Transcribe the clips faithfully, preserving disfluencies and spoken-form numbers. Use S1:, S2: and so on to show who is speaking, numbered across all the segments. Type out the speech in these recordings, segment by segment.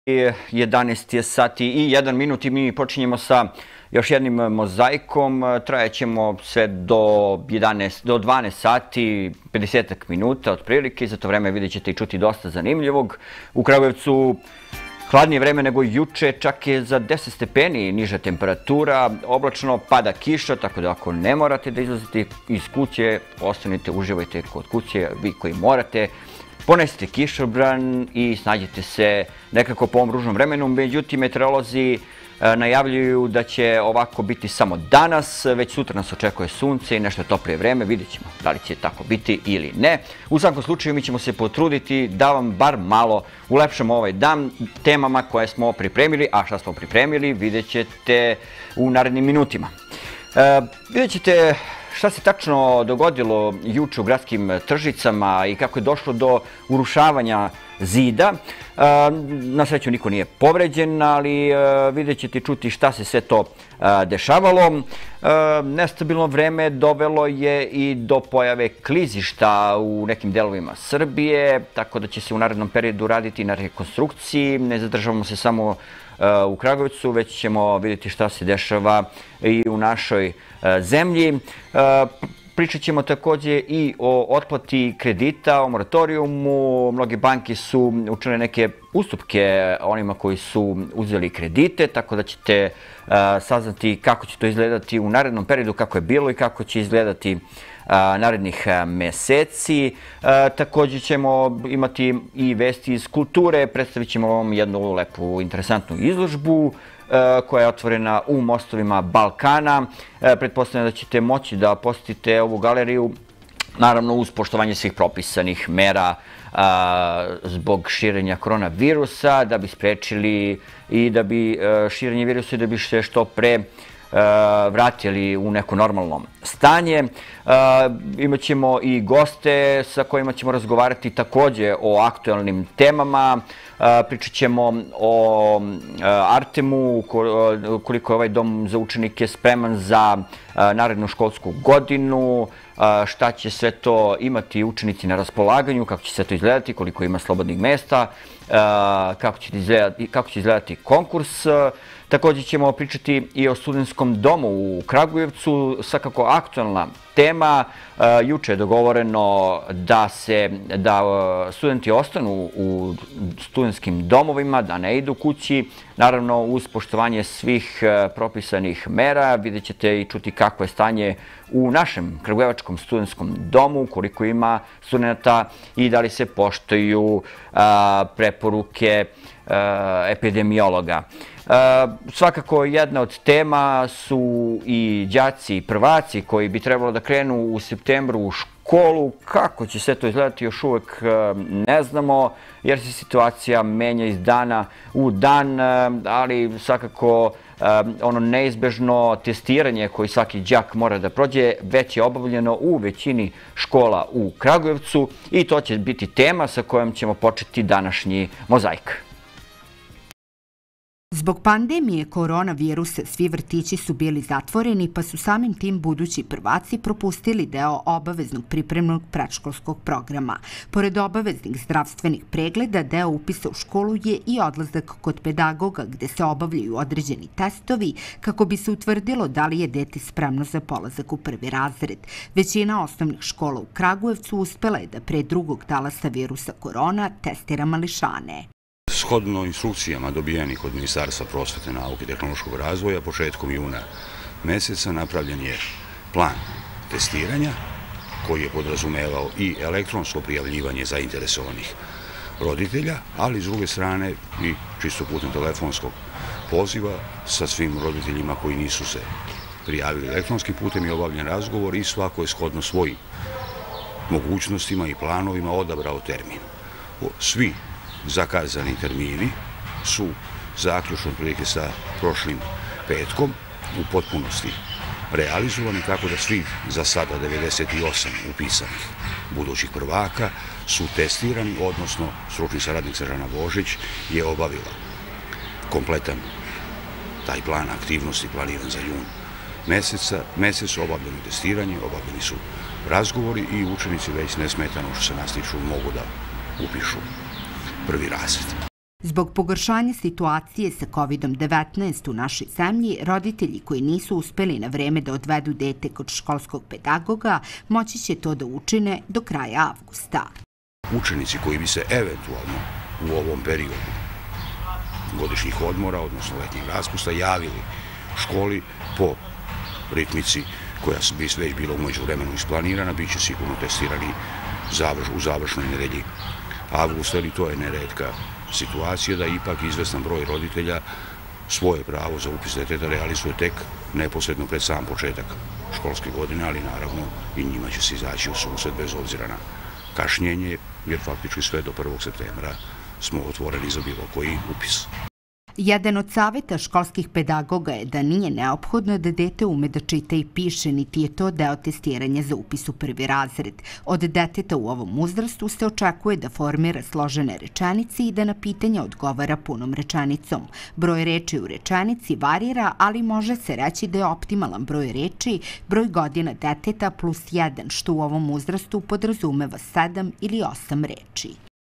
S1: jedanaest je sati i jedan minut i mi počinjemo sa još jednim mozaikom. Trajaćemo sve do jedanaest, do dvanaest sati, pedeset minuta otprilike. Za to vreme vidjet ćete i čuti dosta zanimljivog. U Kragujevcu hladnije vreme nego juče, čak je za deset stepeni niža temperatura, oblačno, pada kiša, tako da ako ne morate da izlazite iz kuće, ostanite, uživajte kod kuće, vi koji morate. Ponesite kišobran i snađite se nekako po ovom ružnom vremenu. Međutim, meteorolozi najavljuju da će ovako biti samo danas, već sutra nas očekuje sunce i nešto toplije vreme, vidjet ćemo da li će tako biti ili ne. U svakom slučaju mi ćemo se potruditi da vam bar malo ulepšamo ovaj dan temama koje smo pripremili, a šta smo pripremili vidjet ćete u narednim minutima. E, vidjet ćete šta se tačno dogodilo juče u gradskim tržnicama i kako je došlo do urušavanja zida. Na sreću niko nije povređen, ali vidjet ćete čuti šta se sve to dešavalo. Nestabilno vreme dovelo je i do pojave klizišta u nekim delovima Srbije, tako da će se u narednom periodu raditi na rekonstrukciji. Ne zadržavamo se samo u Kragujevcu, već ćemo vidjeti šta se dešava i u našoj zemlji. Pričat ćemo također i o otplati kredita, o moratorijumu. Mnoge banke su učinile neke ustupke onima koji su uzeli kredite, tako da ćete saznati kako će to izgledati u narednom periodu, kako je bilo i kako će izgledati narednih meseci. Također ćemo imati i vesti iz kulture, predstavit ćemo vam jednu lepu, interesantnu izložbu koja je otvorena u Mostovima Balkana. Pretpostavljam da ćete moći da posjetite ovu galeriju, naravno uz poštovanje svih propisanih mera zbog širenja koronavirusa, da bi sprečili i da bi širenje virusa i da bi se što pre vratili u neko normalno stanje. Imaćemo i goste sa kojima ćemo razgovarati također o aktualnim temama. Pričat ćemo o Artemu, koliko je ovaj dom za učenike spreman za narednu školsku godinu, šta će sve to imati učenici na raspolaganju, kako će sve to izgledati, koliko ima slobodnih mesta, kako će izgledati, kako će izgledati konkurs. Također ćemo pričati i o studentskom domu u Kragujevcu, svakako aktualna tema. Juče je dogovoreno da se da studenti ostanu u studentskim domovima, da ne idu kući, naravno uz poštovanje svih propisanih mera. Vidjet ćete i čuti kako je stanje u našem kragujevačkom studentskom domu, koliko ima studenta i da li se poštuju preporuke epidemiologa. Svakako jedna od tema su i đaci i prvaci koji bi trebalo da krenu u septembru u školu. Kako će sve to izgledati još uvek ne znamo, jer se situacija menja iz dana u dan, ali svakako ono neizbežno testiranje koji svaki đak mora da prođe već je obavljeno u većini škola u Kragujevcu i to će biti tema sa kojom ćemo početi današnji mozaik.
S2: Zbog pandemije koronavirusa svi vrtići su bili zatvoreni, pa su samim tim budući prvaci propustili deo obaveznog pripremnog predškolskog programa. Pored obaveznih zdravstvenih pregleda, deo upisa u školu je i odlazak kod pedagoga gde se obavljaju određeni testovi kako bi se utvrdilo da li je dete spremno za polazak u prvi razred. Većina osnovnih škola u Kragujevcu uspela je da pre drugog talasa virusa korona testira mališane.
S3: Shodno instrukcijama dobijenih od Ministarstva prosvete, nauke i tehnološkog razvoja, početkom juna meseca napravljen je plan testiranja koji je podrazumevao i elektronsko prijavljivanje zainteresovanih roditelja, ali s druge strane i čisto putem telefonskog poziva sa svim roditeljima koji nisu se prijavili elektronskim putem je obavljen razgovor i svako je shodno svojim mogućnostima i planovima odabrao termin. Svi zakazani termini su zaključno prilike sa prošlim petkom u potpunosti realizovani, tako da svi za sada devedeset osam upisanih budućih prvaka su testirani, odnosno stručni saradnik Snežana Božić je obavila kompletan taj plan aktivnosti planiran za jun meseca, mesec obavljeno testiranje, obavljeni su razgovori i učenici već nesmetano što se nastiču mogu da upišu prvi razred.
S2: Zbog pogoršanja situacije sa kovid devetnaest u našoj zemlji, roditelji koji nisu uspeli na vreme da odvedu dete kod školskog pedagoga moći će to da učine do kraja avgusta.
S3: Učenici koji bi se eventualno u ovom periodu godišnjih odmora, odnosno letnjeg raspusta, javili školi po ritmici koja bi već bila umeđu vremenu isplanirana, bit će sigurno testirani u završnoj nedelji avgusta, ali to je neretka situacija da ipak izvestan broj roditelja svoje pravo za upis deteta realizuje tek neposredno pred sam početak školske godine, ali naravno i njima će se izaći u susret bez obzira na kašnjenje, jer faktički sve do prvog septembra smo otvoreni za bilo koji upis.
S2: Jedan od saveta školskih pedagoga je da nije neophodno da dete ume da čita i piše, niti je to deo testiranja za upis u prvi razred. Od deteta u ovom uzrastu se očekuje da formira složene rečenice i da na pitanja odgovara punom rečenicom. Broj reči u rečenici varira, ali može se reći da je optimalan broj reči broj godina deteta plus jedan, što u ovom uzrastu podrazumeva sedam ili osam reči.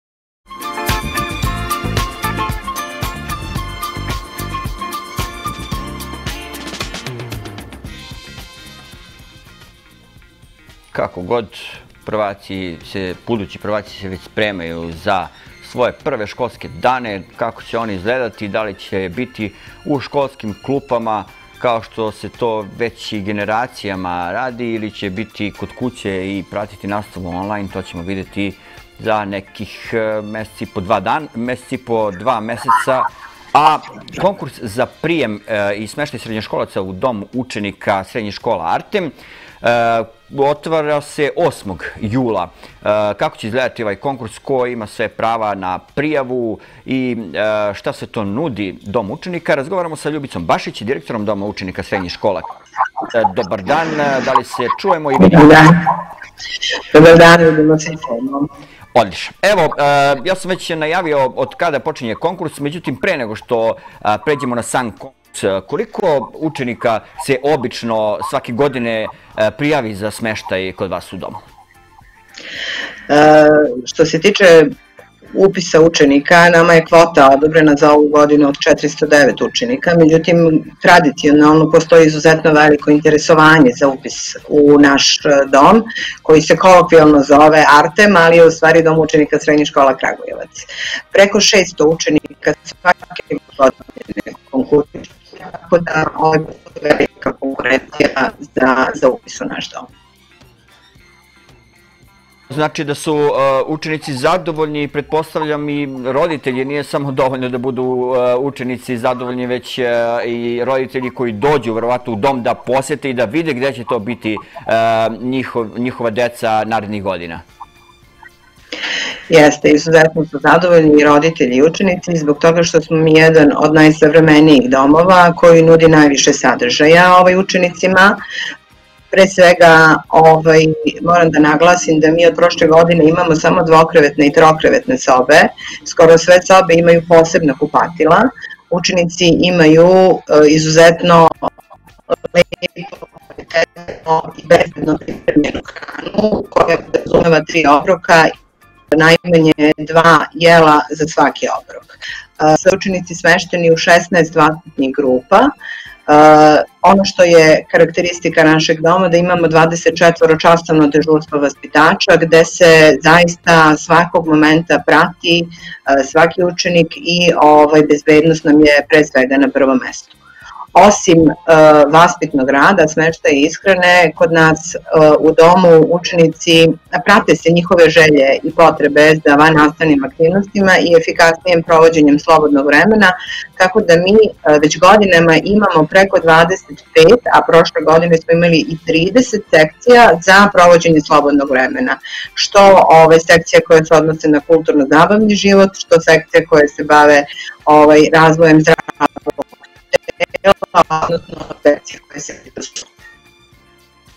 S1: Kako god, prvaci se, budući prvaci se već spremaju za svoje prve školske dane, kako će oni izgledati, da li će biti u školskim klupama kao što se to već i generacijama radi ili će biti kod kuće i pratiti nastavu online, to ćemo vidjeti za nekih meseci po dva dana, meseci po dva meseca. A konkurs za prijem i smeštaj srednjoškolaca u dom učenika srednje škola Artem otvara se osmog jula. Kako će izgledati ovaj konkurs, ko ima sve prava na prijavu i šta se to nudi dom učenika? Razgovaramo sa Ljubicom Bašić, direktorom doma učenika srednjih škola. Dobar dan, da li se čujemo i vidimo?
S4: Dobar dan. Dobar dan, vidimo se i čujemo.
S1: Odlično. Evo, ja sam već najavio od kada počinje konkurs, međutim pre nego što pređemo na sam konkurs, koliko učenika se obično svake godine prijavi za smeštaj kod vas u domu?
S4: Što se tiče upisa učenika, nama je kvota odobrena za ovu godinu od četiristo devet učenika, međutim tradicionalno postoji izuzetno veliko interesovanje za upis u naš dom, koji se kolokvijalno zove Artem, ali je u stvari dom učenika srednje škola Kragujevac. Preko šesto učenika svake godine konkursiše, tako da ovo je velika konkurencija za upis u naš dom.
S1: Znači da su učenici zadovoljni, pretpostavljam i roditelji, nije samo dovoljno da budu učenici zadovoljni, već i roditelji koji dođu verovatno u dom da posete i da vide gde će to biti njihova deca narednih godina.
S4: Jeste, izuzetno su zadovoljni i roditelji i učenici zbog toga što smo mi jedan od najsavremenijih domova koji nudi najviše sadržaja učenicima. Pre svega moram da naglasim da mi od prošle godine imamo samo dvokrevetne i trokrevetne sobe, skoro sve sobe imaju posebna kupatila, učenici imaju izuzetno lepo, kvalitetno i bezbedno pripremljenu hranu koja podrazumeva tri obroka, najmanje dva jela za svaki obrok. Sve učenici smešteni u šesnaest vaspitnih grupa. Ono što je karakteristika našeg doma da imamo dvadeset četvoročasovno dežurstvo vaspitača gde se zaista svakog momenta prati svaki učenik i bezbednost nam je pre svega na prvom mestu. Osim vaspitnog rada, smeštaja i ishrane, kod nas u domu učenici prate se njihove želje i potrebe za vannastavnim aktivnostima i efikasnijem provođenjem slobodnog vremena, tako da mi već godinama imamo preko dvadeset pet, a prošle godine smo imali i trideset sekcija za provođenje slobodnog vremena, što sekcije koje se odnose na kulturno-zabavni život, što sekcije koje se bave razvojem zdravog odnosno sekcije koje se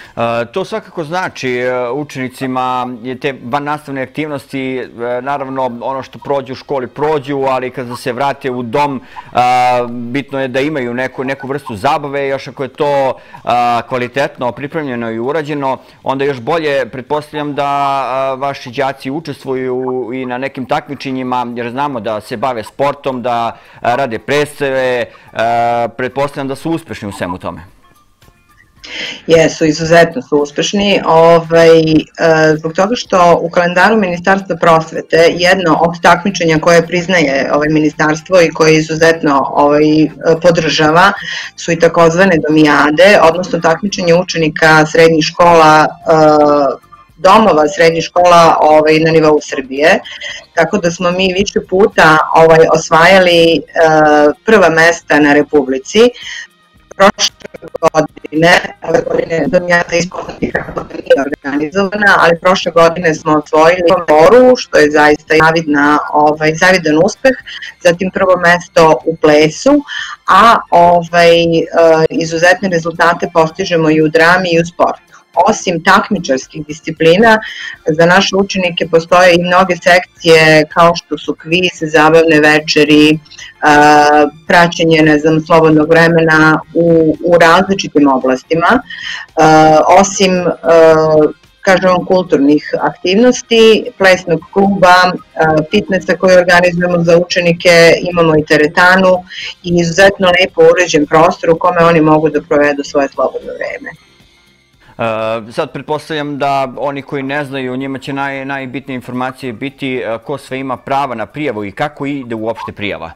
S1: To svakako znači učenicima te vannastavne aktivnosti, naravno ono što prođu u školi prođu, ali kada se vrate u dom bitno je da imaju neku, neku vrstu zabave, još ako je to kvalitetno pripremljeno i urađeno, onda još bolje pretpostavljam da vaši đaci učestvuju i na nekim takmičenjima, jer znamo da se bave sportom, da rade predstave, pretpostavljam da su uspešni u svemu tome.
S4: Jesu, izuzetno su uspešni, zbog toga što u kalendaru Ministarstva prosvete jedno od takmičenja koje priznaje ministarstvo i koje izuzetno podržava su i takozvane domijade, odnosno takmičenje učenika srednjih škola, domova srednjih škola na nivou Srbije, tako da smo mi više puta osvajali prva mesta na Republici. Prošle godine, ove godine domijada ispoznati kako da nije organizovana, ali prošle godine smo osvojili foru, što je zaista zavidan uspeh, zatim prvo mesto u plesu, a izuzetne rezultate postižemo i u drami i u sportu. Osim takmičarskih disciplina, za naše učenike postoje i mnoge sekcije kao što su kviz, zabavne večeri, praćenje, ne znam, slobodnog vremena u različitim oblastima. Osim, kažem, kulturnih aktivnosti, plesnog kluba, fitnessa koji organizujemo za učenike, imamo i teretanu i izuzetno lepo uređen prostor u kome oni mogu da provedu svoje slobodno vreme.
S1: Sad pretpostavljam da oni koji ne znaju, njima će najbitnije informacije biti ko sve ima prava na prijavu i kako ide uopšte prijava?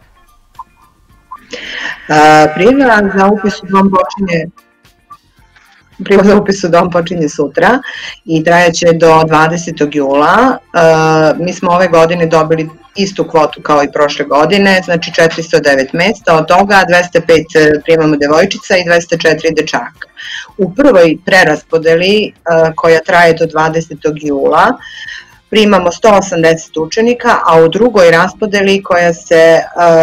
S4: Prijava za upis u dom počinje Prijava za upis u dom počinje sutra i trajaće do dvadesetog jula. Mi smo ove godine dobili istu kvotu kao i prošle godine, znači četiristo devet mesta, od toga dvesta pet primamo devojčica i dvesta četiri dečaka. U prvoj preraspodeli koja traje do dvadesetog jula primamo sto osamdeset učenika, a u drugoj raspodeli koja se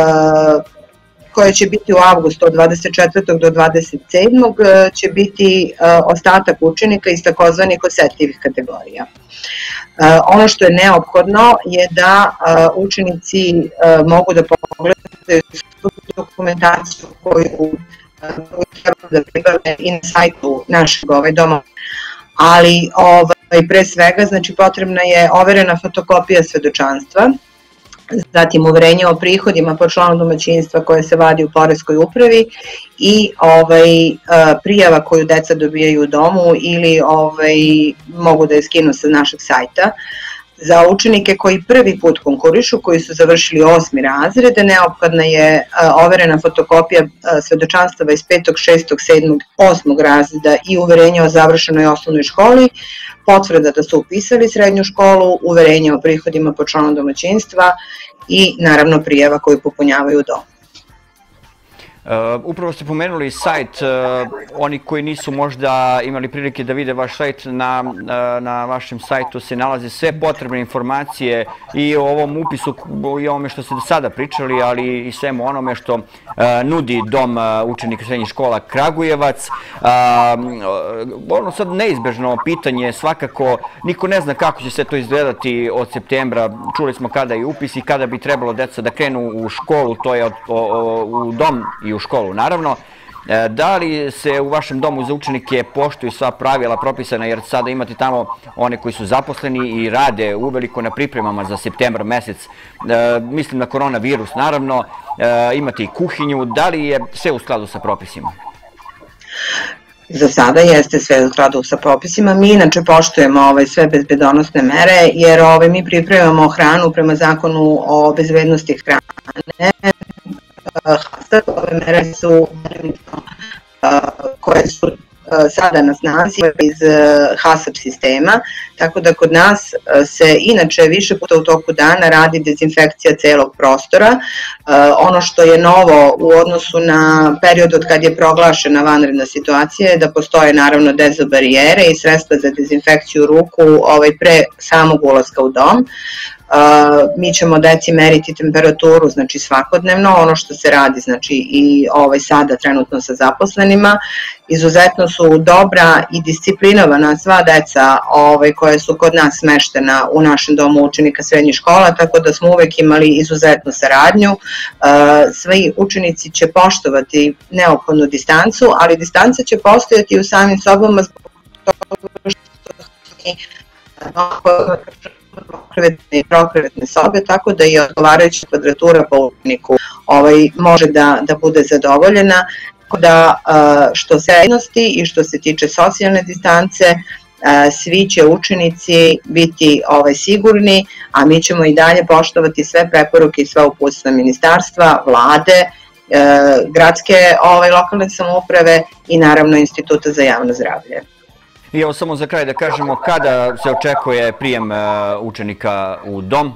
S4: koja će biti u avgustu od dvadeset četvrtog do dvadeset sedmog će biti ostatak učenika iz takozvanih osetljivih kategorija. Ono što je neophodno je da učenici mogu da pogledaju svu dokumentaciju koju treba da pribave i na sajtu našeg doma, ali pre svega potrebna je overena fotokopija svedočanstva, zatim uverenje o prihodima po članu domaćinstva koje se vadi u poreskoj upravi i prijava koju deca dobijaju u domu ili mogu da je skinu sa našeg sajta. Za učenike koji prvi put konkurišu, koji su završili osmi razred, neophodna je overena fotokopija svedočanstava iz petog, šestog, sedmog, osmog razreda i uverenje o završenoj osnovnoj školi, potvrda da su upisali srednju školu, uverenje o prihodima po članu domaćinstva i naravno prijava koju popunjavaju u domu.
S1: Upravo ste pomenuli sajt, oni koji nisu možda imali prilike da vide vaš sajt, na vašem sajtu se nalaze sve potrebne informacije i o ovom upisu i o ovome što ste do sada pričali, ali i svemu onome što nudi Dom učenika srednjih škola Kragujevac. Ono sad neizbežno pitanje, svakako niko ne zna kako će sve to izgledati od septembra, čuli smo kada je upis i kada bi trebalo deca da krenu u školu, to je u dom i u školu, naravno. Da li se u vašem domu za učenike poštuju sva pravila propisana, jer sada imate tamo one koji su zaposleni i rade uveliko na pripremama za septembar mesec, mislim na koronavirus, naravno, imate i kuhinju, da li je sve u skladu sa propisima?
S4: Za sada jeste sve u skladu sa propisima. Mi inače poštujemo sve bezbedonosne mere, jer mi pripremamo hranu prema zakonu o bezbednosti hrane. Ove mere su koje su sada na snazi iz HASAP sistema, tako da kod nas se inače više puta u toku dana radi dezinfekcija celog prostora. Ono što je novo u odnosu na period od kad je proglašena vanredna situacija je da postoje naravno dezobarijere i sredstva za dezinfekciju ruku pre samog ulaska u dom. mi ćemo deci meriti temperaturu, znači svakodnevno, ono što se radi, znači i ovaj, sada trenutno sa zaposlenima. Izuzetno su dobra i disciplinovana sva deca ovaj, koje su kod nas smeštena u našem domu učenika srednjih škola, tako da smo uvek imali izuzetnu saradnju. Svi učenici će poštovati neophodnu distancu, ali distanca će postojati u samim sobama zbog toga što su prokrevetne i prokrevetne sobe, tako da i odgovarajuća kvadratura po učeniku ovaj, može da, da bude zadovoljena, da što se srednosti i što se tiče socijalne distance, svi će učenici biti ovaj, sigurni, a mi ćemo i dalje poštovati sve preporuke i sve uputstva ministarstva, vlade, gradske ovaj, lokalne samouprave i naravno Instituta za javno zdravlje.
S1: I evo samo za kraj da kažemo kada se očekuje prijem učenika u dom?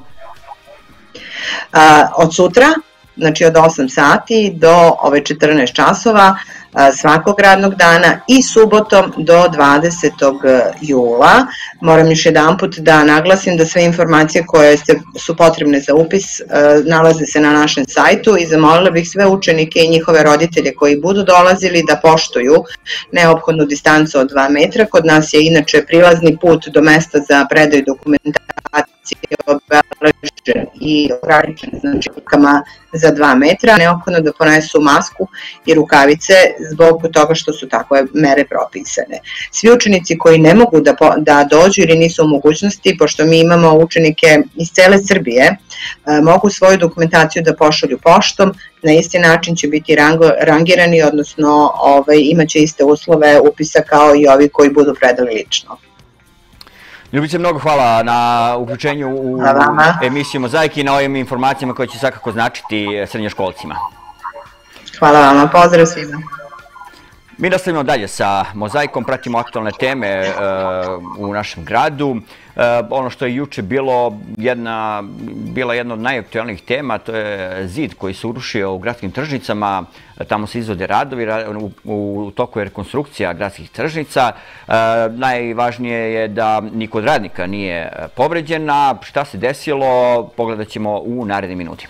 S4: Od sutra, znači od osam sati do četrnaest časova svakog radnog dana i subotom do dvadesetog jula. Moram još jedan put da naglasim da sve informacije koje su potrebne za upis nalaze se na našem sajtu i zamolila bih sve učenike i njihove roditelje koji budu dolazili da poštuju neophodnu distancu od dva metra. Kod nas je inače prilazni put do mesta za predaju dokumentacije obeležen i ograničen znači rukama za dva metra. Neophodno da ponesu masku i rukavice zbog toga što su takve mere propisane. Svi učenici koji ne mogu da, da dođu ili nisu u mogućnosti, pošto mi imamo učenike iz cele Srbije, mogu svoju dokumentaciju da pošalju poštom, na isti način će biti rango, rangirani, odnosno ovaj, imaće iste uslove upisa kao i ovi koji budu predali lično.
S1: Ljubice, mnogo hvala na uključenju u emisiju Mozaik i na ovim informacijama koje će svakako značiti srednjoškolcima.
S4: Hvala vama, pozdrav svima.
S1: Mi nastavimo dalje sa Mozaikom, pratimo aktualne teme u našem gradu. Ono što je juče bilo jedna, bila jedna od najaktualnijih tema, to je zid koji se urušio u gradskim tržnicama. Tamo se izvode radovi, u toku je rekonstrukcija gradskih tržnica. Najvažnije je da niko od radnika nije povređen, a šta se desilo pogledat ćemo u narednim minutima.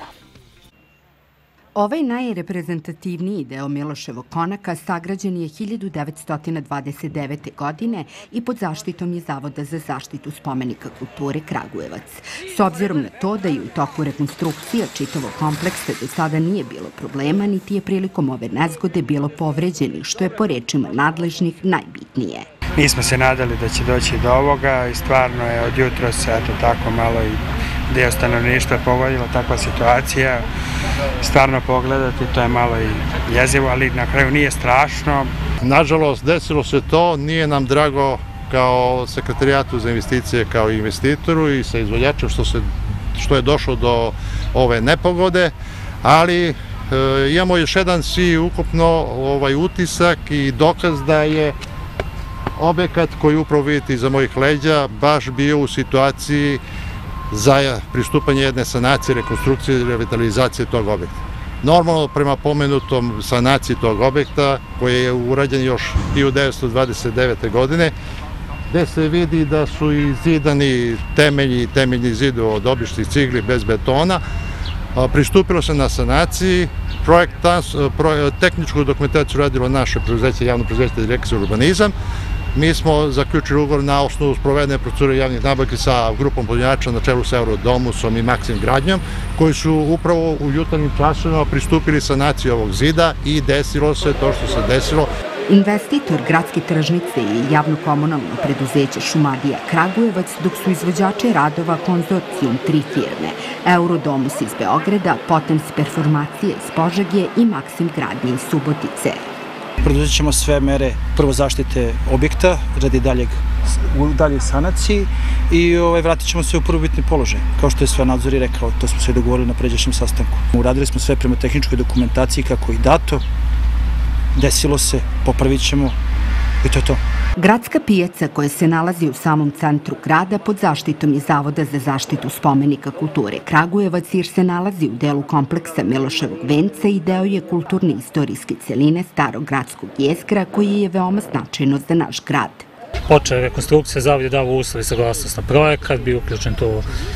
S2: Ovaj najreprezentativniji deo Miloševog konaka sagrađen je hiljadu devetsto dvadeset devete. godine i pod zaštitom je Zavoda za zaštitu spomenika kulture Kragujevac. S obzirom na to da je u toku rekonstrukcija čitavog kompleksa do sada nije bilo problema, niti je prilikom ove nezgode bilo povređenih, što je po rečima nadležnih najbitnije.
S5: Mi smo se nadali da će doći do ovoga i stvarno je od jutra se eto tako malo i deo stanovništva pogodila takva situacija. Stvarno pogledati, to je malo i jezivo, ali na kraju nije strašno.
S6: Nažalost, desilo se to, nije nam drago kao sekretarijatu za investicije, kao investitoru i sa izvođačem što, se, što je došlo do ove nepogode, ali e, imamo još jedan svi ukupno ovaj, utisak i dokaz da je objekat koji upravo vidite iza mojih leđa baš bio u situaciji za pristupanje jedne sanacije, rekonstrukcije i revitalizacije tog objekta. Normalno, prema pomenutom sanaciji tog objekta, koji je urađen još hiljadu devetsto dvadeset devete. godine, gde se vidi da su izidani temelji, temeljni zid od običnih cigli bez betona, pristupilo se na sanaciji, tehničku dokumentaciju radilo naše preduzeće, javno preduzeće Direkcija za urbanizam. Mi smo zaključili ugovor na osnovu sprovedene procedure javnih nabavki sa grupom ponuđača na čelu sa Eurodomusom i Maksim Gradnjom, koji su upravo u jutarnjim časovima pristupili sanaciji ovog zida i desilo se to što se desilo.
S2: Investitor gradske tržnice je javno-komunalno preduzeće Šumadija Kragujevac, dok su izvođači radova konzorcijum tri firme, Eurodomus iz Beograda, Potens Performacije iz Požege i Maksim Gradnje iz Subotice.
S7: Preduzet ćemo sve mere prvo zaštite objekta radi dalje sanaciji i vratit ćemo se u prvobitni položaj. Kao što je sve nadzor i rekao, to smo sve dogovorili na pređašnjem sastanku. Uradili smo sve prema tehničkoj dokumentaciji kako i dato, desilo se, popravit ćemo i to je to.
S2: Gradska pijaca koja se nalazi u samom centru grada pod zaštitom je Zavoda za zaštitu spomenika kulture Kragujevac jer se nalazi u delu kompleksa Miloševog venca i deo je kulturno-istorijske celine starog gradskog jezgra koji je veoma značajno za naš grad.
S8: Počela rekonstrukcija, Zavod je dao uslov i saglasnost na projekat, bio uključen to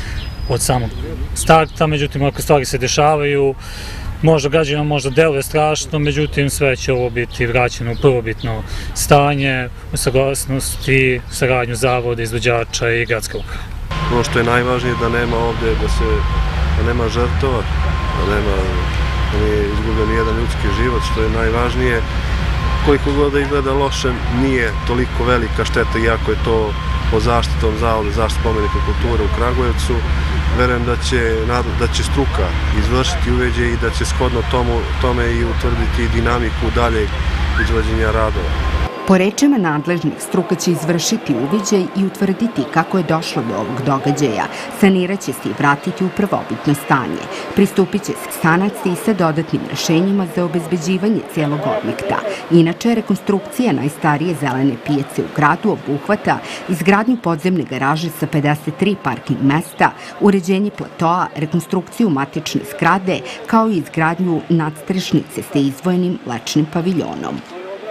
S8: od samog starta, međutim ako stvari se dešavaju, možda građanima možda deluje strašno, međutim sve će ovo biti vraćeno u prvobitno stanje, u saglasnosti, saradnju zavoda, izvođača i gradske uprave.
S9: Ono što je najvažnije da nema ovdje, da se, da nema žrtova, da nema, da nije izgubljen jedan ljudski život, što je najvažnije. Koliko god da izgleda loše, nije toliko velika šteta, iako je to pod zaštitom Zavoda zaštite spomenika kulture u Kragujevcu. Verujem da će, da će struka izvršiti uveđaj i da će shodno tomu, tome i utvrditi dinamiku daljeg izvođenja radova.
S2: Po rečima nadležnih, struka će izvršiti uviđaj i utvrditi kako je došlo do ovog događaja. Sanirat će se i vratiti u prvobitno stanje. Pristupit će se sanaciji sa dodatnim rešenjima za obezbeđivanje cijelog objekta. Inače, rekonstrukcija najstarije zelene pijace u gradu obuhvata izgradnju podzemne garaže sa pedeset tri parking mesta, uređenje platoa, rekonstrukciju matične zgrade, kao i izgradnju nadstrešnice sa izdvojenim lečnim paviljonom.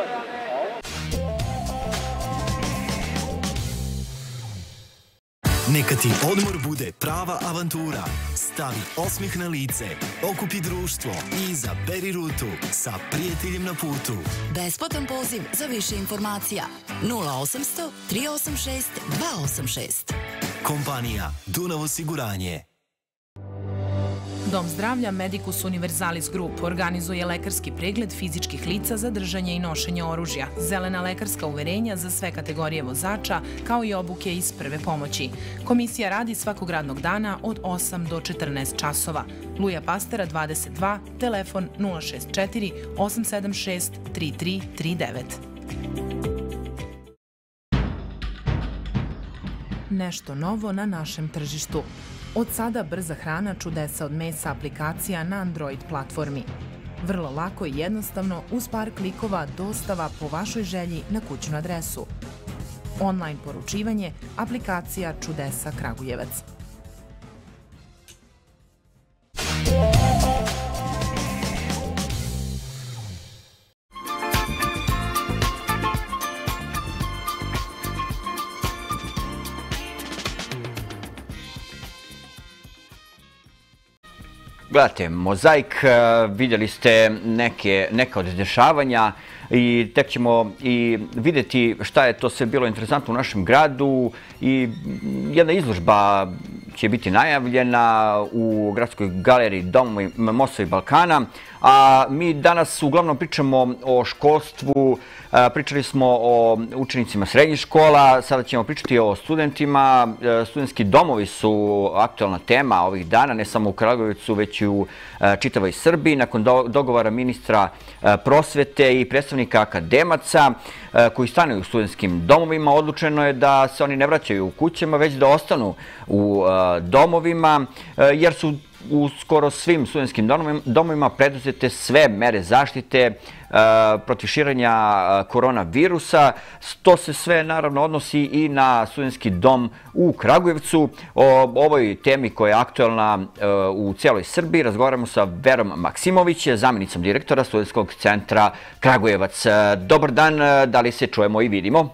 S10: Neka ti odmor bude prava avantura. Stavi osmih na lice, okupi društvo i izaberi rutu sa prijateljem na putu.
S11: Besplatan poziv za više informacija. nula osamsto tri osam šest dva osam šest.
S10: Kompanija Dunav osiguranje.
S12: Dom zdravlja Medicus Universalis Group organizuje lekarski pregled fizičkih lica za držanje i nošenje oružja, zelena lekarska uverenja za sve kategorije vozača, kao i obuke iz prve pomoći. Komisija radi svakog radnog dana od osam do četrnaest časova. Luja Pastera dvadeset dva, telefon nula šest četiri osam sedam šest tri tri tri devet. Nešto novo na našem tržištu. Od sada brza hrana čudesa od mesa aplikacija na Android platformi. Vrlo lako i jednostavno, uz par klikova dostava po vašoj želji na kućnu adresu. Online poručivanje, aplikacija Čudesa Kragujevac.
S1: Gledajte, Mozaik, vidjeli ste neke, neka od dešavanja i tek ćemo i vidjeti šta je to sve bilo interesantno u našem gradu i jedna izložba će biti najavljena u Gradskoj galeriji Domovi Mostova i Balkana, a mi danas uglavnom pričamo o školstvu, pričali smo o učenicima srednjih škola, sada ćemo pričati o studentima. Studentski domovi su aktualna tema ovih dana, ne samo u Kragujevcu, već i u čitavoj Srbiji. Nakon dogovora ministra prosvete i predstavnika akademaca koji stanuju u studentskim domovima, odlučeno je da se oni ne vraćaju u kućama, već da ostanu u domovima, jer su u skoro svim studentskim domovima preduzete sve mere zaštite protiv širenja koronavirusa. To se sve naravno odnosi i na studentski dom u Kragujevcu. O ovoj temi koja je aktualna u cijeloj Srbiji razgovaramo sa Verom Maksimović, zamjenicom direktora Studentskog centra Kragujevac. Dobar dan, da li se čujemo i vidimo?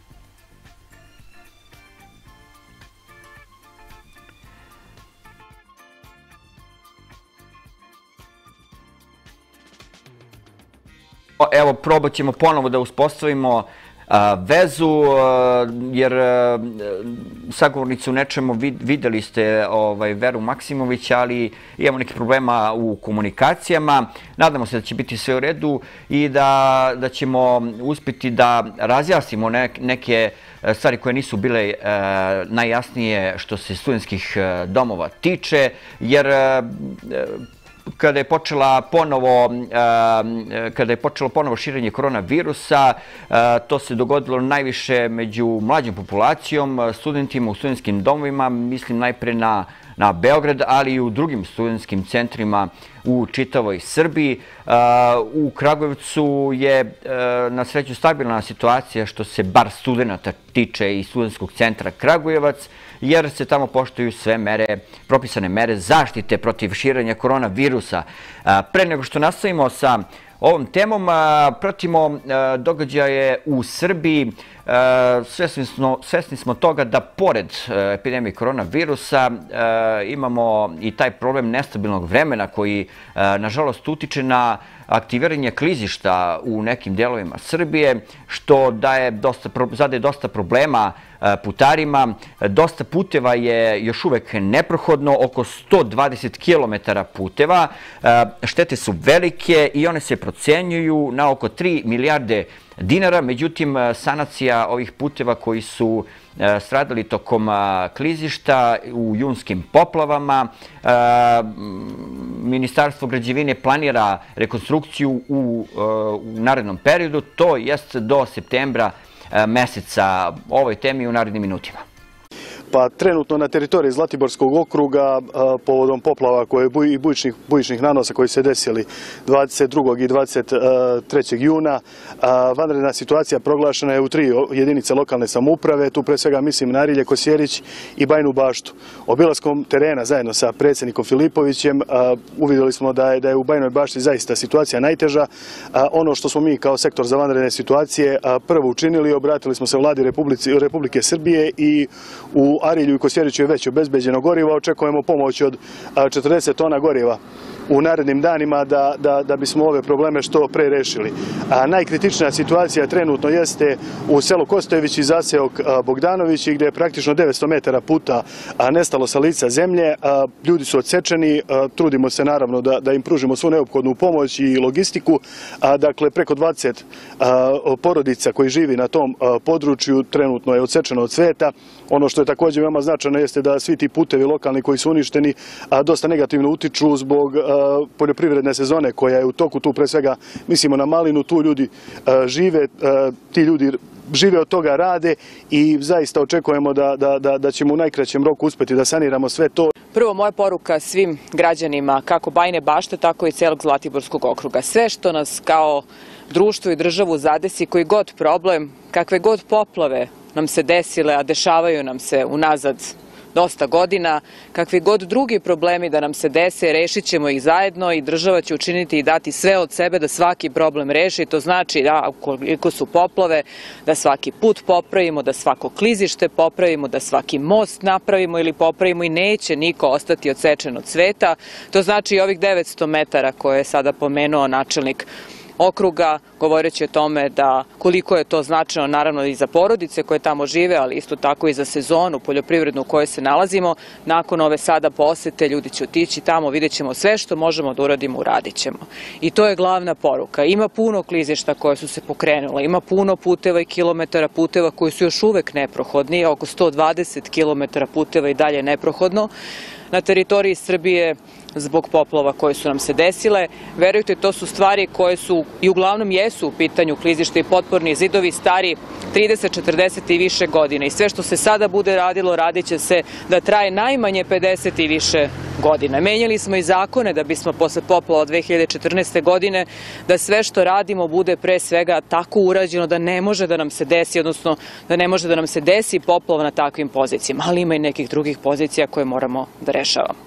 S1: Evo, probat ćemo ponovo da uspostavimo vezu, jer sagovornicu nečemu videli ste Veru Maksimović, ali imamo nekih problema u komunikacijama. Nadamo se da će biti sve u redu i da ćemo uspjeti da razjasnimo neke stvari koje nisu bile najjasnije što se studentskih domova tiče, jer kada je počela ponovo, kada je počelo ponovo širenje koronavirusa, to se dogodilo najviše među mlađom populacijom, studentima u studentskim domovima, mislim najpre na na Beograd, ali i u drugim studentskim centrima u čitavoj Srbiji. U Kragujevcu je na sreću stabilna situacija što se bar studenta tiče i studentskog centra Kragujevac, jer se tamo poštuju sve mere, propisane mere zaštite protiv širenja koronavirusa. Pre nego što nastavimo sa ovom temom, pratimo događaje u Srbiji. svesni smo toga da pored epidemije koronavirusa imamo i taj problem nestabilnog vremena koji, nažalost, utiče na aktiviranje klizišta u nekim delovima Srbije, što zadaje dosta problema putarima. Dosta puteva je još uvek neprohodno, oko sto dvadeset kilometara puteva. Štete su velike i one se procenjuju na oko tri milijarde dinara. Međutim, sanacija ovih puteva koji su stradali tokom klizišta u junskim poplavama, Ministarstvo građevine planira rekonstrukciju u narednom periodu, to jest do septembra meseca. O ovoj temi u narednim minutima.
S13: Pa trenutno na teritoriji Zlatiborskog okruga povodom poplava i bujičnih nanosa koji se desili dvadeset drugog i dvadeset trećeg juna, vanredna situacija proglašena je u tri jedinice lokalne samouprave, tu pre svega mislim na Arilje, Kosjerić i Bajinu Baštu. Obilaskom terena zajedno sa predsjednikom Filipovićem uvidjeli smo da je u Bajinoj Bašti zaista situacija najteža. Ono što smo mi kao sektor za vanredne situacije prvo učinili, obratili smo se vladi Republike Srbije i u Arilju i Kosjeriću je već obezbeđeno goriva, očekujemo pomoć od četrdeset tona goriva u narednim danima da bismo ove probleme što pre rešili. Najkritičnija situacija trenutno jeste u selu Kostojević i zaseok Bogdanović, gdje je praktično devetsto metara puta nestalo sa lica zemlje. Ljudi su odsečeni, trudimo se naravno da im pružimo svu neophodnu pomoć i logistiku. Dakle, preko dvadeset porodica koji živi na tom području trenutno je odsečeno od sveta. Ono što je također veoma značajno jeste da svi ti putevi lokalni koji su uništeni dosta negativno utiču zbog poljoprivredne sezone koja je u toku. Tu pre svega mislimo na malinu, tu ljudi žive, ti ljudi žive od toga, rade i zaista očekujemo da ćemo u najkraćem roku uspjeti da saniramo sve to.
S14: Prvo, moja poruka svim građanima kako Bajine Bašte, tako i celog Zlatiborskog okruga. Sve što nas kao društvo i državu zadesi, koji god problem, kakve god poplave nam se desile, a dešavaju nam se unazad dosta godina, kakvi god drugi problemi da nam se dese, rešit ćemo ih zajedno i država će učiniti i dati sve od sebe da svaki problem reši. To znači da ukoliko su poplave, da svaki put popravimo, da svako klizište popravimo, da svaki most napravimo ili popravimo i neće niko ostati odsečen od sveta. To znači i ovih devetsto metara koje je sada pomenuo načelnik okruga, govoreći o tome da koliko je to značajno naravno i za porodice koje tamo žive, ali isto tako i za sezonu poljoprivrednu u kojoj se nalazimo. Nakon ove sada posete ljudi će otići tamo, vidjet ćemo sve što možemo da uradimo, uradit ćemo. I to je glavna poruka. Ima puno klizišta koje su se pokrenule, ima puno puteva i kilometara puteva koji su još uvek neprohodni, oko sto dvadeset kilometara puteva i dalje neprohodno na teritoriji Srbije zbog poplava koje su nam se desile. Verujte, to su stvari koje su i uglavnom jesu u pitanju klizišta i potporni zidovi stari trideset, četrdeset i više godine. I sve što se sada bude radilo, radit će se da traje najmanje pedeset i više godina. Menjali smo i zakone da bismo posle poplava dve hiljade četrnaeste. godine da sve što radimo bude pre svega tako urađeno da ne može da nam se desi, odnosno da ne može da nam se desi poplava na takvim pozicijama, ali ima i nekih drugih pozicija koje moramo da rešavamo.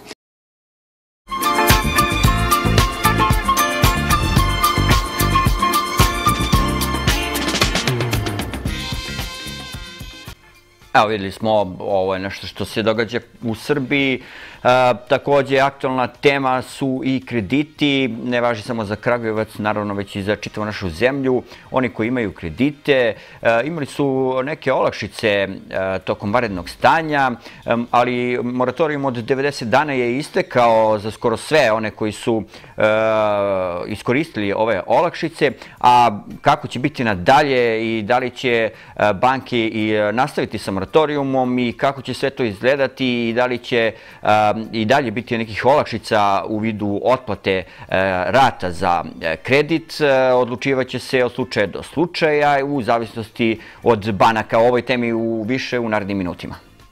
S1: Evo, vidjeli smo, ovo je nešto što se događa u Srbiji. Također, aktualna tema su i krediti, ne važi samo za Kragujevac, naravno već i za čitavu našu zemlju. Oni koji imaju kredite imali su neke olakšice tokom vanrednog stanja, ali moratorijum od devedeset dana je istekao za skoro sve one koji su iskoristili ove olakšice, a kako će biti nadalje i da li će banke i nastaviti sa moratorijumom i kako će sve to izgledati i da li će i dalje biti nekih olakšica u vidu otplate rata za kredit, odlučivaće se od slučaja do slučaja u zavisnosti od banaka. O ovoj temi više u narednim minutima.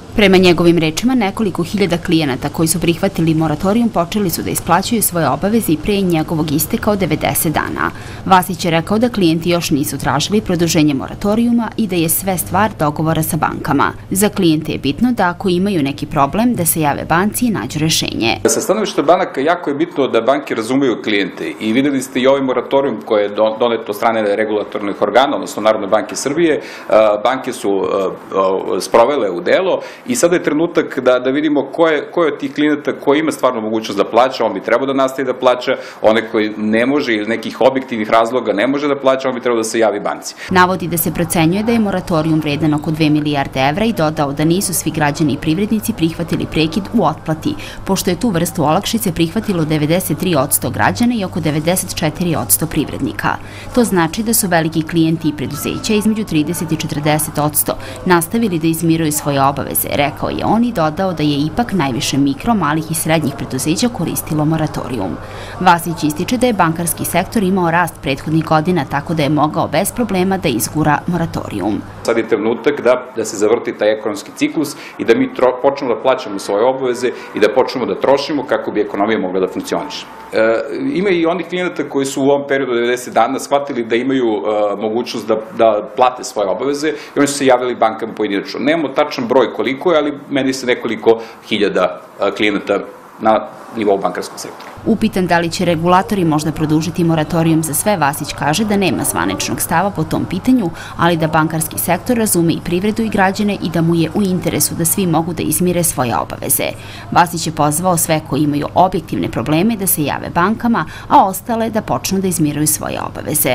S15: Prema njegovim rečima, nekoliko hiljada klijenata koji su prihvatili moratorijum počeli su da isplaćuju svoje obaveze i pre njegovog isteka od devedeset dana. Vasić je rekao da klijenti još nisu tražili produženje moratorijuma i da je sve stvar dogovora sa bankama. Za klijente je bitno da ako imaju neki problem, da se jave banci i nađu rešenje.
S16: Sa stanovišta banaka jako je bitno da banke razumeju klijente i videli ste i ovaj moratorijum koji je donet od strane regulatornih organa, odnosno Narodne banke Srbije. Banke su sprovele u delo. I sada je trenutak da, da vidimo ko je, ko je od tih klijenata koji ima stvarno mogućnost da plaća, on bi trebao da nastavi da plaća, one koji ne može ili nekih objektivnih razloga ne može da plaća, on bi trebao da se javi banci.
S15: Navodi da se procenjuje da je moratorijum vredan oko dve milijarde evra i dodao da nisu svi građani i privrednici prihvatili prekid u otplati, pošto je tu vrstu olakšice prihvatilo devedeset tri posto građana i oko devedeset četiri posto privrednika. To znači da su veliki klijenti i preduzeća između trideset i četrdeset posto nastavili da izmiruju svoje obaveze, rekao je on i dodao da je ipak najviše mikro, malih i srednjih preduzeća koristilo moratorijum. Vasić ističe da je bankarski sektor imao rast prethodnih godina, tako da je mogao bez problema da izgura moratorijum.
S16: Sad je trenutak da, da se zavrti taj ekonomski ciklus i da mi tro, počnemo da plaćamo svoje obaveze i da počnemo da trošimo kako bi ekonomija mogla da funkcioniše. E, ima i onih klijenata koji su u ovom periodu devedeset dana shvatili da imaju e, mogućnost da, da plate svoje obaveze i oni su se javili bankama pojedinačno. Nemamo tačan broj koliko je, ali meni se nekoliko hiljada e, klijenata na nivou bankarskog sektora.
S15: Upitan da li će regulatori možda produžiti moratorijum za sve, Vasić kaže da nema zvaničnog stava po tom pitanju, ali da bankarski sektor razume i privredu i građane i da mu je u interesu da svi mogu da izmire svoje obaveze. Vasić je pozvao sve koji imaju objektivne probleme da se jave bankama, a ostale da počnu da izmiruju svoje obaveze.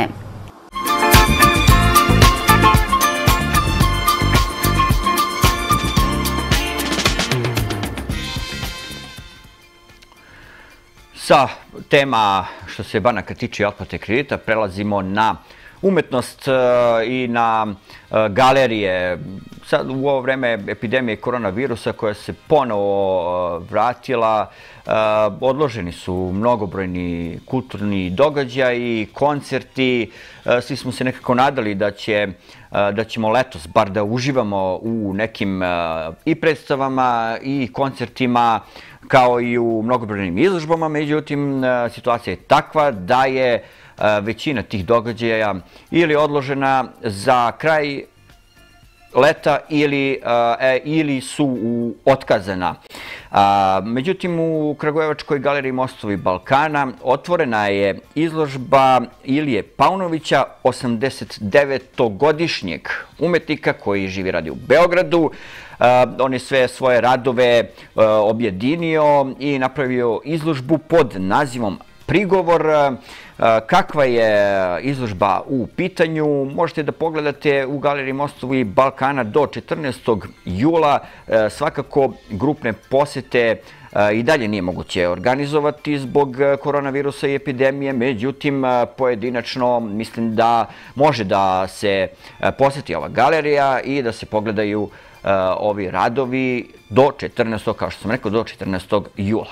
S1: Sa tema što se banaka tiče otplate kredita prelazimo na umetnost i na galerije. Sad u ovo vreme epidemije koronavirusa koja se ponovo vratila, odloženi su mnogobrojni kulturni događaji, koncerti. Svi smo se nekako nadali da će da ćemo letos bar da uživamo u nekim i predstavama i koncertima kao i u mnogobrojnim izložbama, međutim situacija je takva da je većina tih događaja ili odložena za kraj leta ili, ili su otkazana. Međutim, u Kragujevačkoj galeriji Mostovi Balkana otvorena je izložba Ilije Paunovića, osamdeset devetogodišnjeg umetnika koji živi i radi u Beogradu. On je sve svoje radove objedinio i napravio izložbu pod nazivom Prigovor. Kakva je izložba u pitanju? Možete da pogledate u galeriji Mostovi Balkana do četrnaestog jula. Svakako grupne posete i dalje nije moguće organizovati zbog koronavirusa i epidemije, međutim pojedinačno mislim da može da se poseti ova galerija i da se pogledaju ovi radovi do četrnaestog, kao što sam rekao, do četrnaestog jula.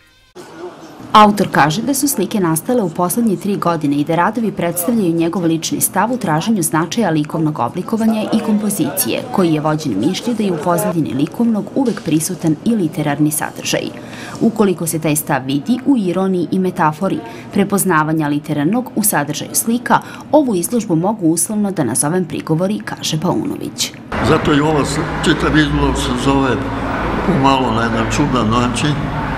S15: Autor kaže da su slike nastale u poslednje tri godine i da radovi predstavljaju njegov lični stav u traženju značaja likovnog oblikovanja i kompozicije, koji je vođen mišlju da je u pozadini likovnog uvek prisutan i literarni sadržaj. Ukoliko se taj stav vidi u ironiji i metafori prepoznavanja literarnog u sadržaju slika, ovu izložbu mogu uslovno da nazovem prigovori, kaže Paunović.
S17: Zato i ova čitav izložba se zove pomalo na jedan čudan način,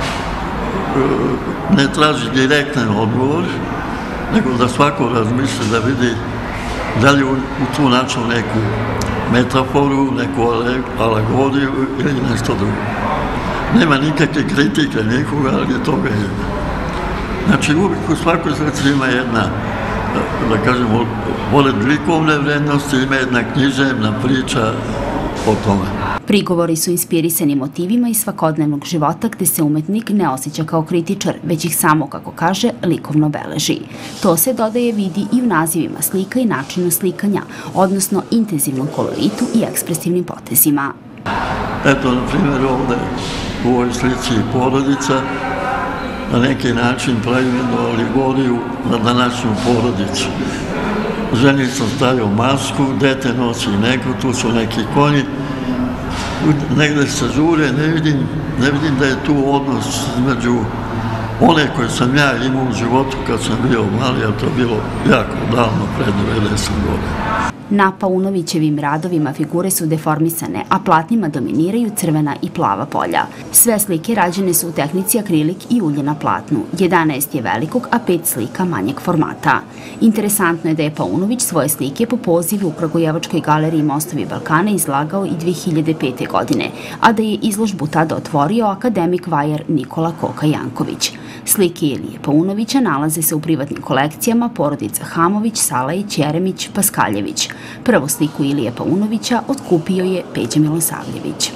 S17: ne traži direktan odgovor, nego da svako razmisli da vidi da li u tu način neku metaforu, neku alegoriju ili nešto drugo. Nema nikakve kritike nikoga, ali toga je. Znači, uvijek u svakoj srci ima jedna, da kažemo, pored likovne vrednosti, ima jedna književna priča o tome.
S15: Prigovori su inspirisani motivima iz svakodnevnog života gde se umetnik ne osjeća kao kritičar, već ih samo, kako kaže, likovno beleži. To se, dodaje, vidi i u nazivima slika i načinu slikanja, odnosno intenzivnom koloritu i ekspresivnim potezima.
S17: Eto, na primjer, ovde u ovoj slici porodica na neki način pravi jednu alegoriju na današnju porodicu. Ženi sam stavio masku, dete nosi neko, tu su neki konji. negde se žure, ne vidim, ne vidim da je tu odnos između one koje sam ja imao u životu kad sam bio mali, a to je bilo jako davno, pred devedeset godina.
S15: Na Paunovićevim radovima figure su deformisane, a platnima dominiraju crvena i plava polja. Sve slike rađene su u tehnici akrilik i ulje na platnu. jedanaest je velikog, a pet slika manjeg formata. Interesantno je da je Paunović svoje slike po pozivu u Kragujevačkoj galeriji Mostovi Balkana izlagao i dve hiljade pete. godine, a da je izložbu tada otvorio akademik vajar Nikola Koka Janković. Slike Ilije Paunovića nalaze se u privatnim kolekcijama porodica Hamović, Salajić, Jeremić, Paskaljević. Prvu sliku Ilije Paunovića otkupio je Peđa Milosavljević.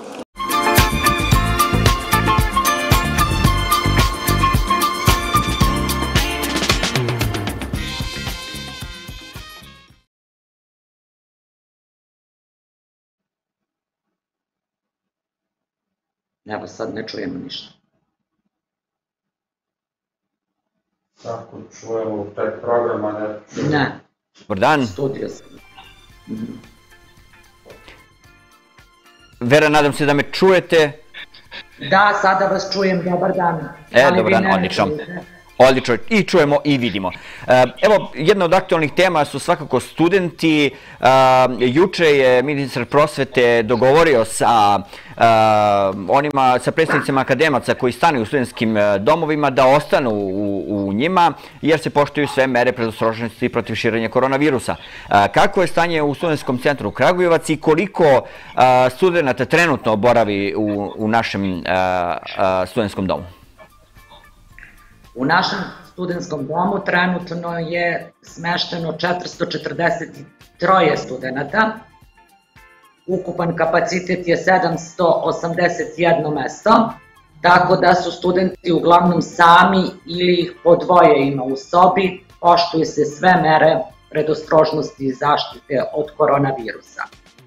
S18: Evo sad ne čujemo ništa.
S19: Tako čujemo prek programa, ne čujemo.
S18: Ne.
S1: Dobar dan.
S18: Studio sam.
S1: Vera, nadam se da me čujete.
S18: Da, sada vas čujem, dobar dan.
S1: E, dobar dan, odlično. Odlično, i čujemo i vidimo. Evo, jedna od aktualnih tema su svakako studenti. Juče je ministar prosvete dogovorio sa onima, sa predstavnicima akademaca koji stanuju u studentskim domovima da ostanu u njima, jer se poštuju sve mere predostrožnosti protiv širenja koronavirusa. Kako je stanje u studentskom centru Kragujevac i koliko studenta trenutno boravi u našem studentskom domu?
S18: U našem studentskom domu trenutno je smešteno četiristo četrdeset tri studenta. Ukupan kapacitet je sedamsto osamdeset jedno mesto, tako da su studenti uglavnom sami ili ih po dvoje ima u sobi, poštuju se sve mere predostrožnosti i zaštite od koronavirusa.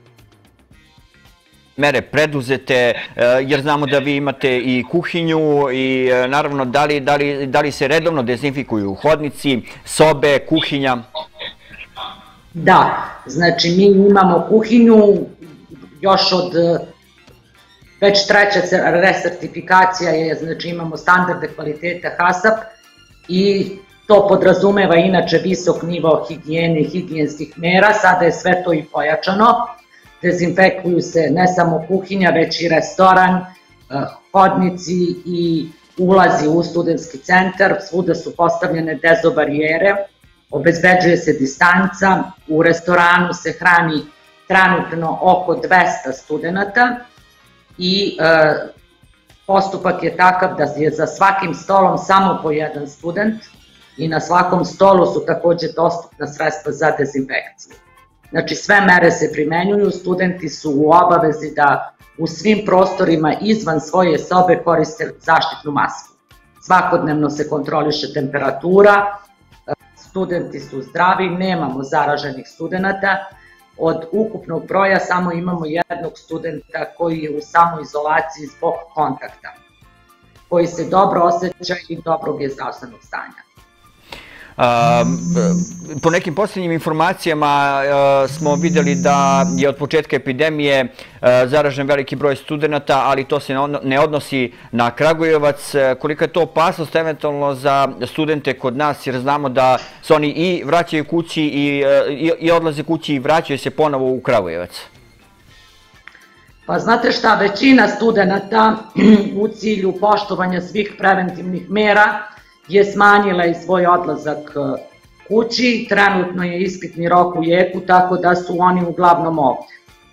S1: Mere preduzete, jer znamo da vi imate i kuhinju i naravno da li se redovno dezinfikuju hodnici, sobe, kuhinja?
S18: Da, znači mi imamo kuhinju još od već treća resertifikacija je, znači imamo standarde kvaliteta HASAP i to podrazumeva inače visok nivo higijene i higijenskih mera, sada je sve to i pojačano. Dezinfekuju se ne samo kuhinja, već i restoran, hodnici i ulazi u studentski centar, svuda su postavljene dezobarijere, obezbeđuje se distanca, u restoranu se hrani trenutno oko dvesta studenta i postupak je takav da je za svakim stolom samo po jedan student i na svakom stolu su takođe dostupna sredstva za dezinfekciju. Znači sve mere se primenjuju, studenti su u obavezi da u svim prostorima izvan svoje sobe koriste zaštitnu masku. Svakodnevno se kontroliše temperatura, studenti su zdravi, nemamo zaraženih studenta. Od ukupnog broja samo imamo jednog studenta koji je u samoizolaciji zbog kontakta, koji se dobro osjeća i dobrog je zdravstvenog stanja.
S1: Po nekim posljednjim informacijama smo vidjeli da je od početka epidemije zaražen veliki broj studenta, ali to se ne odnosi na Kragujevac. Kolika je to opasnost eventualno za studente kod nas, jer znamo da se oni i vraćaju kući i odlaze kući i vraćaju se ponovo u Kragujevac?
S18: Pa znate šta, većina studenta u cilju poštovanja svih preventivnih mera je smanjila i svoj odlazak kući, trenutno je ispitni rok u jeku, tako da su oni uglavnom ovdje.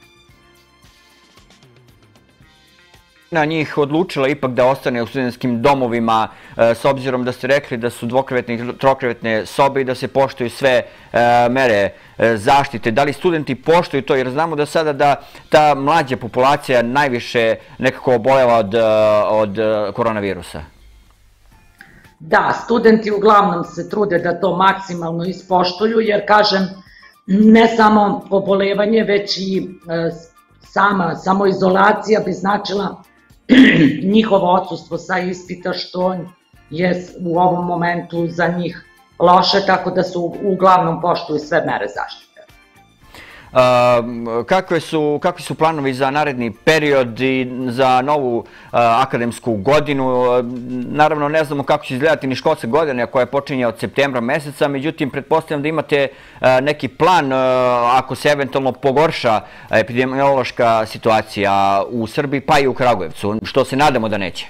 S1: Na njih odlučila ipak da ostane u studentskim domovima, s obzirom da ste rekli da su dvokrevetne i trokrevetne sobe i da se poštuju sve mere zaštite. Da li studenti poštuju to, jer znamo da sada da ta mlađa populacija najviše nekako oboljeva od koronavirusa?
S18: Da, studenti uglavnom se trude da to maksimalno ispoštuju, jer kažem, ne samo obolevanje, već i sama samoizolacija bi značila njihovo odsustvo sa ispita, što je u ovom momentu za njih loše, tako da su uglavnom poštuju sve mere zaštite.
S1: kakvi su, kakvi su planovi za naredni period i za novu akademsku godinu? Naravno, ne znamo kako će izgledati ni školska godina koja počinje od septembra meseca, međutim, pretpostavljam da imate neki plan ako se eventualno pogorša epidemiološka situacija u Srbiji, pa i u Kragujevcu, što se nadamo da neće.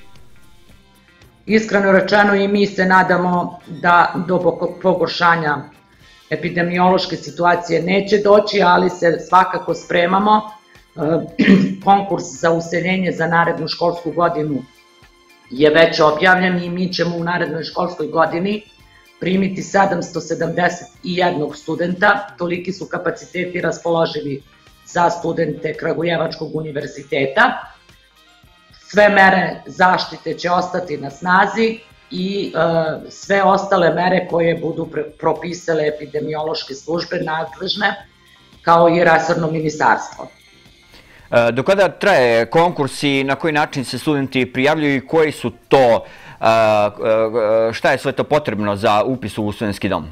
S18: Iskreno rečeno, i mi se nadamo da do pogoršanja epidemiološke situacije neće doći, ali se svakako spremamo. Konkurs za useljenje za narednu školsku godinu je već objavljen i mi ćemo u narednoj školskoj godini primiti sedamsto sedamdeset jedan studenta. Toliki su kapaciteti raspoloživi za studente Kragujevačkog univerziteta. Sve mere zaštite će ostati na snazi i sve ostale mere koje budu propisale epidemiološke službe nadležne, kao i resorno ministarstvo.
S1: Do kada traje konkurs i na koji način se studenti prijavljuju i koji su to, šta je sve to potrebno za upis u studentski dom?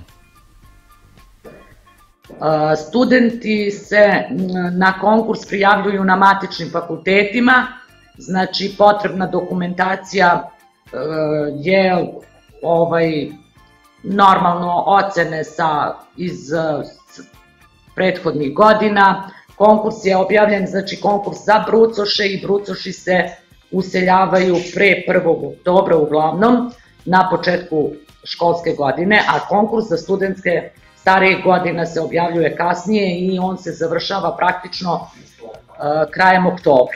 S18: Studenti se na konkurs prijavljuju na matičnim fakultetima, znači potrebna dokumentacija je normalno ocene iz prethodnih godina. Konkurs je objavljen, znači konkurs za brucoše i brucoši se useljavaju pre prvog oktobra uglavnom na početku školske godine, a konkurs za studentske starije godina se objavljuje kasnije i on se završava praktično krajem oktobra.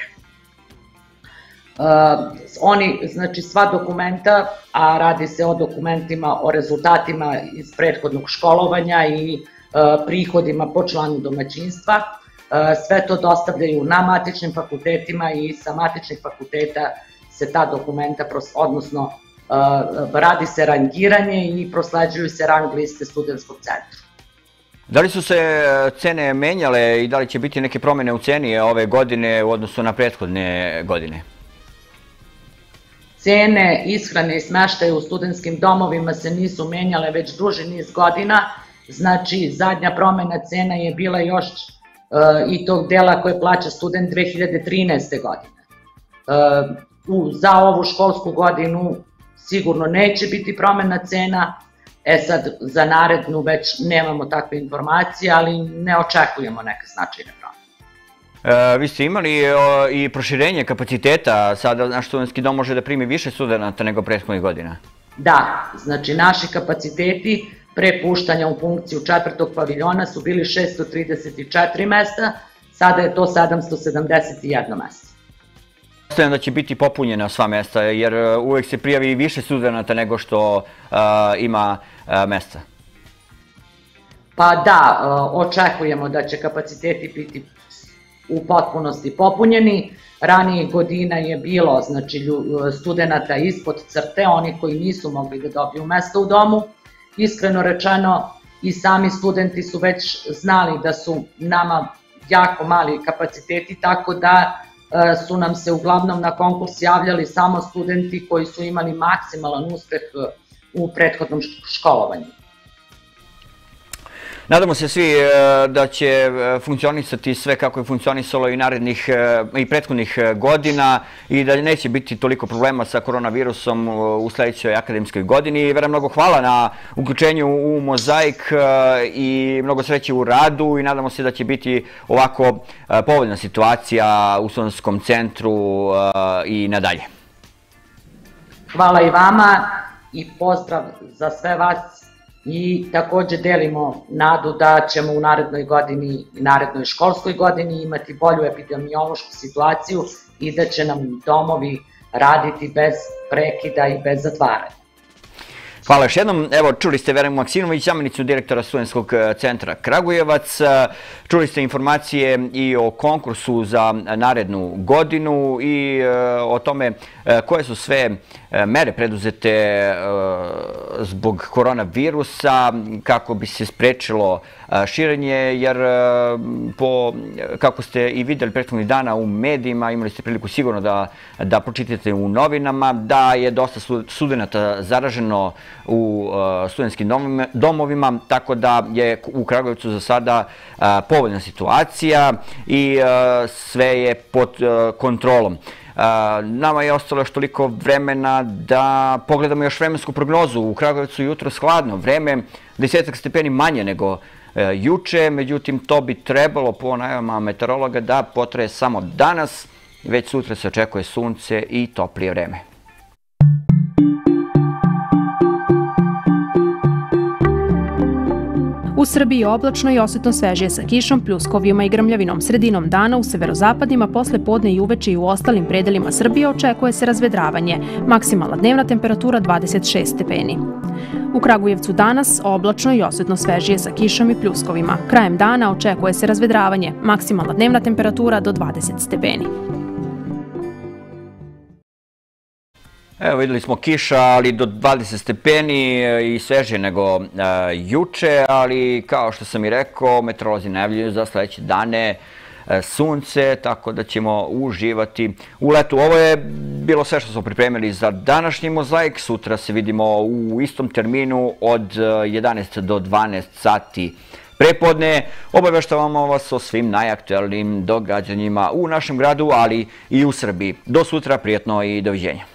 S18: Oni, znači sva dokumenta, a radi se o dokumentima o rezultatima iz prethodnog školovanja i prihodima po članu domaćinstva, sve to dostavljaju na matičnim fakultetima i sa matičnih fakulteta se ta dokumenta, odnosno radi se rangiranje i prosleđuju se rang liste studentskog centra.
S1: Da li su se cene menjale i da li će biti neke promene u ceni ove godine u odnosu na prethodne godine?
S18: Cene ishrane i smeštaja u studentskim domovima se nisu menjale već duži niz godina, znači zadnja promena cena je bila još i tog dela koje plaća student dve hiljade trinaeste. godine. Za ovu školsku godinu sigurno neće biti promena cena, e sad za narednu već nemamo takve informacije, ali ne očekujemo neke značajne promene.
S1: Vi ste imali i proširenje kapaciteta, sada naš studentski dom može da primi više studenta nego prethodnih godina?
S18: Da, znači naši kapaciteti pre puštanja u funkciju četvrtog paviljona su bili šesto trideset četiri mesta, sada je to sedamsto sedamdeset jedno mesto.
S1: Pretpostavljam da će biti popunjena sva mesta, jer uvek se prijavi više studenta nego što ima mesta.
S18: Pa da, očekujemo da će kapaciteti biti u potpunosti popunjeni. Ranije godina je bilo studenta ispod crte, oni koji nisu mogli da dobiju mesto u domu. Iskreno rečeno, i sami studenti su već znali da su nama jako mali kapaciteti, tako da su nam se uglavnom na konkurs javljali samo studenti koji su imali maksimalan uspeh u prethodnom školovanju.
S1: Nadamo se svi da će funkcionisati sve kako je funkcionisalo i narednih i prethodnih godina i da neće biti toliko problema sa koronavirusom u sledećoj akademskoj godini. Vera, mnogo hvala na uključenju u Mozaik i mnogo sreće u radu i nadamo se da će biti ovako povoljna situacija u studentskom centru i nadalje.
S18: Hvala i vama i pozdrav za sve vas. I takođe delimo nadu da ćemo u narednoj godini i narednoj školskoj godini imati bolju epidemiološku situaciju i da će nam domovi raditi bez prekida i bez zatvaranja.
S1: Hvala još jednom. Evo, čuli ste Verenu Maksimović, zamenicu direktora Studentskog centra Kragujevac. Čuli ste informacije i o konkursu za narednu godinu i o tome koje su sve mere preduzete zbog koronavirusa kako bi se sprečilo širenje, jer kako ste i videli prethodnih dana u medijima, imali ste priliku sigurno da pročitate u novinama, da je dosta studenta zaraženo u studentskim domovima, tako da je u Kragujevcu za sada povoljna situacija i sve je pod kontrolom. Nama je ostalo još toliko vremena da pogledamo još vremensku prognozu. U Kragujevcu jutro hladno, vreme desetak stepeni manje nego juče, međutim to bi trebalo po najavama meteorologa da potraje samo danas. Već sutra se očekuje sunce i toplije vreme.
S20: U Srbiji je oblačno i osetno svežije sa kišom, pljuskovima i grmljavinom. Sredinom dana u severozapadima, posle podne i uveče i u ostalim predelima Srbije očekuje se razvedravanje. Maksimalna dnevna temperatura dvadeset šest stepeni. U Kragujevcu danas oblačno i osetno svežije sa kišom i pljuskovima. Krajem dana očekuje se razvedravanje. Maksimalna dnevna temperatura do dvadeset stepeni.
S1: Evo, videli smo kiša, ali do dvadeset stepeni i sveže nego juče, ali kao što sam i rekao, meteorolozi najavljuju za sledeće dane sunce, tako da ćemo uživati u letu. Ovo je bilo sve što smo pripremili za današnji Mozaik. Sutra se vidimo u istom terminu od jedanaest do dvanaest sati prepodne. Obaveštavamo vas o svim najaktuelnijim događanjima u našem gradu, ali i u Srbiji. Do sutra, prijatno i doviđenja.